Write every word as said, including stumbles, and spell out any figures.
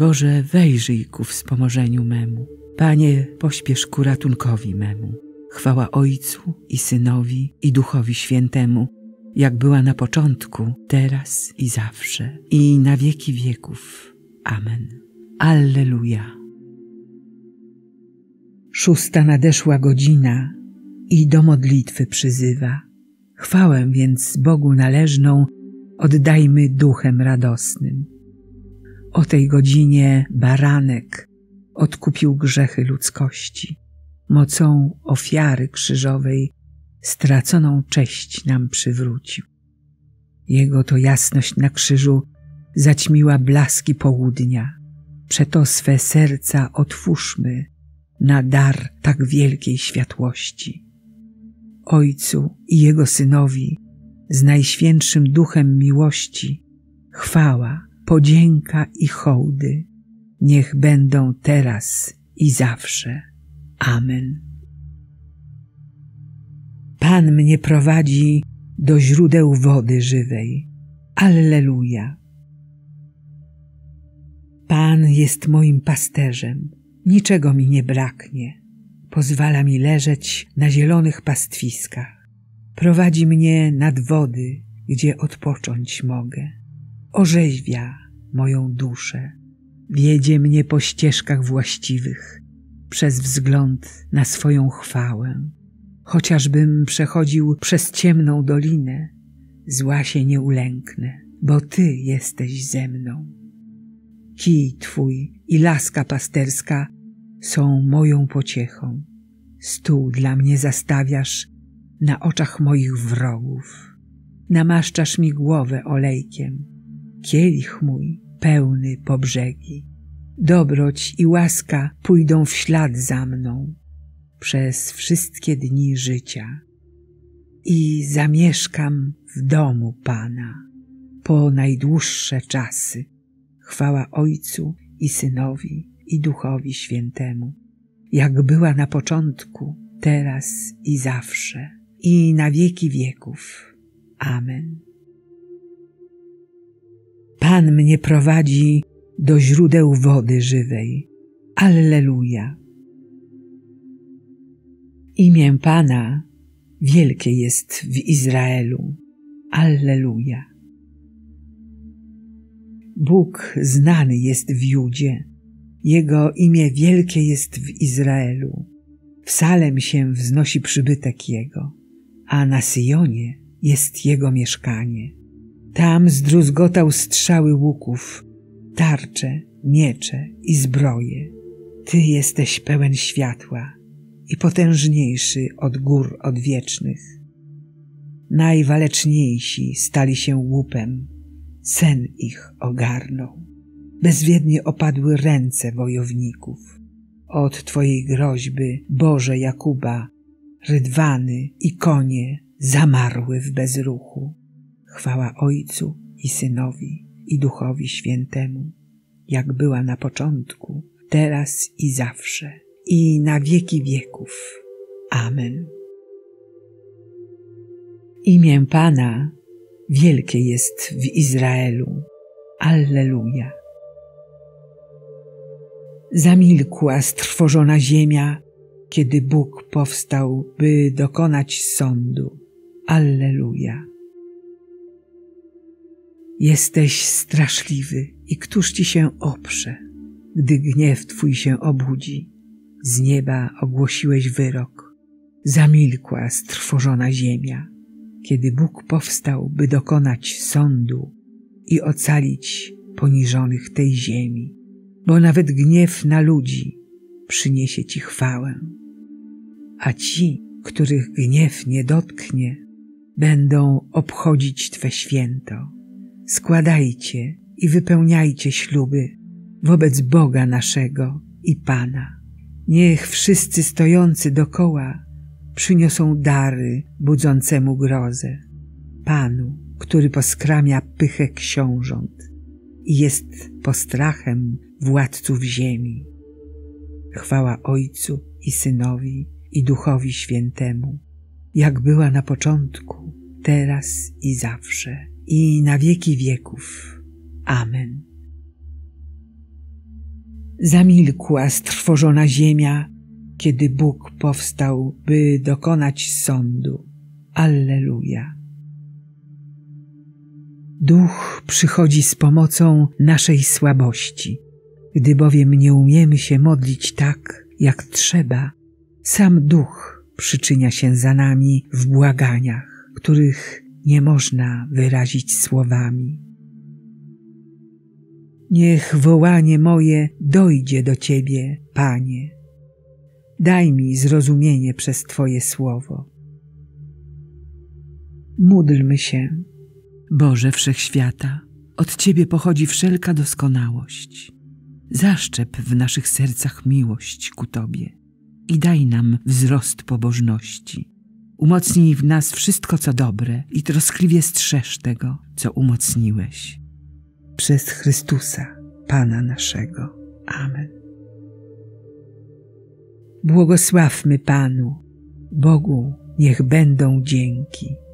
Boże, wejrzyj ku wspomożeniu memu. Panie, pośpiesz ku ratunkowi memu. Chwała Ojcu i Synowi i Duchowi Świętemu, jak była na początku, teraz i zawsze, i na wieki wieków. Amen. Alleluja. Szósta nadeszła godzina i do modlitwy przyzywa. Chwałę więc Bogu należną oddajmy duchem radosnym. O tej godzinie baranek odkupił grzechy ludzkości. Mocą ofiary krzyżowej straconą cześć nam przywrócił. Jego to jasność na krzyżu zaćmiła blaski południa. Przeto swe serca otwórzmy na dar tak wielkiej światłości. Ojcu i Jego Synowi z Najświętszym Duchem miłości chwała, podzięka i hołdy niech będą teraz i zawsze. Amen. Pan mnie prowadzi do źródeł wody żywej. Alleluja. Pan jest moim pasterzem, niczego mi nie braknie. Pozwala mi leżeć na zielonych pastwiskach. Prowadzi mnie nad wody, gdzie odpocząć mogę. Orzeźwia moją duszę. Wiedzie mnie po ścieżkach właściwych, przez wzgląd na swoją chwałę. Chociażbym przechodził przez ciemną dolinę, zła się nie ulęknę, bo Ty jesteś ze mną. Kij Twój i laska pasterska są moją pociechą. Stół dla mnie zastawiasz na oczach moich wrogów. Namaszczasz mi głowę olejkiem, kielich mój pełny po brzegi. Dobroć i łaska pójdą w ślad za mną przez wszystkie dni życia i zamieszkam w domu Pana po najdłuższe czasy. Chwała Ojcu i Synowi i Duchowi Świętemu, jak była na początku, teraz i zawsze, i na wieki wieków. Amen. Pan mnie prowadzi do źródeł wody żywej. Alleluja. Imię Pana wielkie jest w Izraelu. Alleluja. Bóg znany jest w Judzie, Jego imię wielkie jest w Izraelu. W Salem się wznosi przybytek Jego, a na Syjonie jest Jego mieszkanie. Tam zdruzgotał strzały łuków, tarcze, miecze i zbroje. Ty jesteś pełen światła i potężniejszy od gór odwiecznych. Najwaleczniejsi stali się łupem, sen ich ogarnął. Bezwiednie opadły ręce wojowników. Od Twojej groźby, Boże Jakuba, rydwany i konie zamarły w bezruchu. Chwała Ojcu i Synowi i Duchowi Świętemu, jak była na początku, teraz i zawsze, i na wieki wieków. Amen. Imię Pana wielkie jest w Izraelu. Alleluja. Zamilkła strwożona ziemia, kiedy Bóg powstał, by dokonać sądu. Alleluja. Jesteś straszliwy i któż Ci się oprze, gdy gniew Twój się obudzi? Z nieba ogłosiłeś wyrok. Zamilkła strwożona ziemia, kiedy Bóg powstał, by dokonać sądu i ocalić poniżonych tej ziemi. Bo nawet gniew na ludzi przyniesie Ci chwałę, a ci, których gniew nie dotknie, będą obchodzić Twe święto. Składajcie i wypełniajcie śluby wobec Boga naszego i Pana. Niech wszyscy stojący dokoła przyniosą dary budzącemu grozę, Panu, który poskramia pychę książąt i jest postrachem władców ziemi. Chwała Ojcu i Synowi i Duchowi Świętemu, jak była na początku, teraz i zawsze, i na wieki wieków. Amen. Zamilkła strwożona ziemia, kiedy Bóg powstał, by dokonać sądu. Alleluja. Duch przychodzi z pomocą naszej słabości. Gdy bowiem nie umiemy się modlić tak, jak trzeba, sam Duch przyczynia się za nami w błaganiach, których nie można wyrazić słowami. Niech wołanie moje dojdzie do Ciebie, Panie. Daj mi zrozumienie przez Twoje słowo. Módlmy się. Boże Wszechświata, od Ciebie pochodzi wszelka doskonałość. Zaszczep w naszych sercach miłość ku Tobie i daj nam wzrost pobożności. Umocnij w nas wszystko, co dobre i troskliwie strzeż tego, co umocniłeś. Przez Chrystusa, Pana naszego. Amen. Błogosławmy Panu, Bogu niech będą dzięki.